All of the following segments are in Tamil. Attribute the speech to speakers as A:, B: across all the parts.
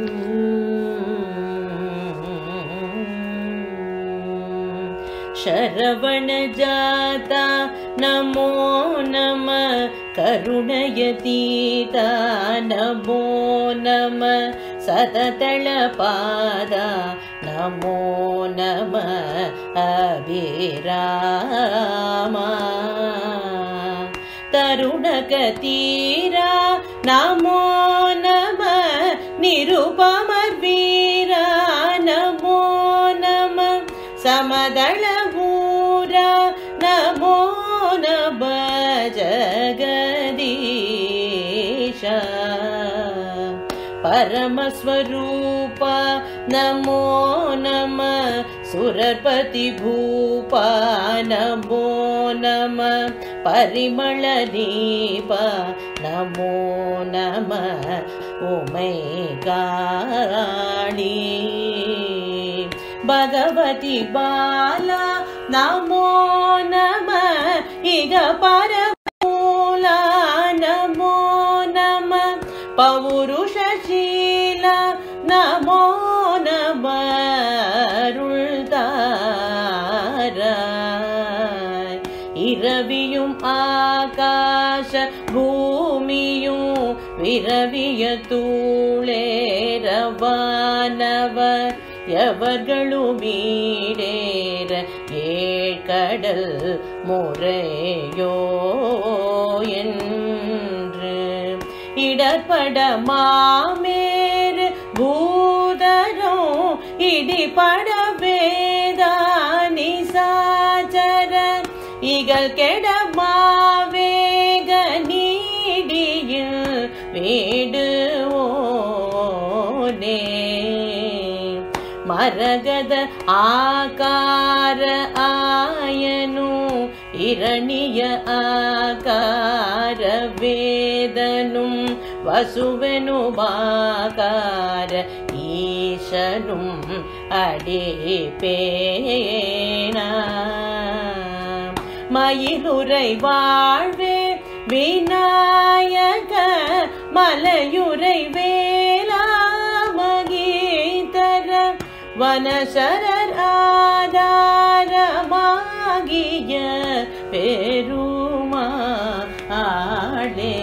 A: शरवण जाता नमो नमः करुणयतीता नमो नमः सततलपादा नमो नमः अभिरामा तरुणकतीरा नमो नमः निरुपमवीरा नमो नमः समदलभूरा नमो नमः जगदीश परमस्वरूपा नमो नमः सुरपतिभूपा नमो नमः परिमलदीपा नमो नमः उमैकाणी भगवती बाला नमो नमः इग परमूला नमो नमः पौरुषशीला नमो नमः अरुள்தாராய் இரவியும் ஆகாಶ பூமியும் விரவிய தூளேரவானவர் எவர்களுமீடேற ஏழ்கடல் முறையோ என்று இடர்பட மாமேறு பூதரோ இடிபட வேதானி சாச்சர இகழ் கெட மாவேக நீடியில் வேடுவோனே மரகத ஆகார ஆயனு இரணிய ஆகார வேதனும் வசுவனுமாகார ஈசனும் அடிப்பேனா மயிலுரை வாழ்வே விநாயக மலையுரை வேலா மகீதர வனசரர் ஆதாரமாகிய பெருமாளே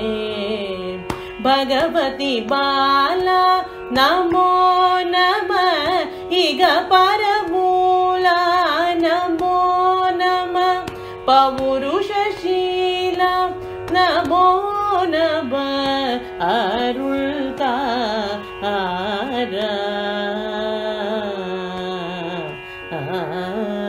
A: भगवती बाला नमो नमः इग परमूला नमो नमः पौरुषशीला नमो नमः अरुள்தாராய்